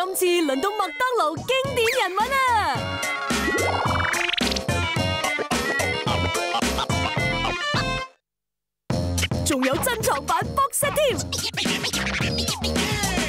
今次輪到麥當勞經典人物啊！仲有珍藏版 box set 添。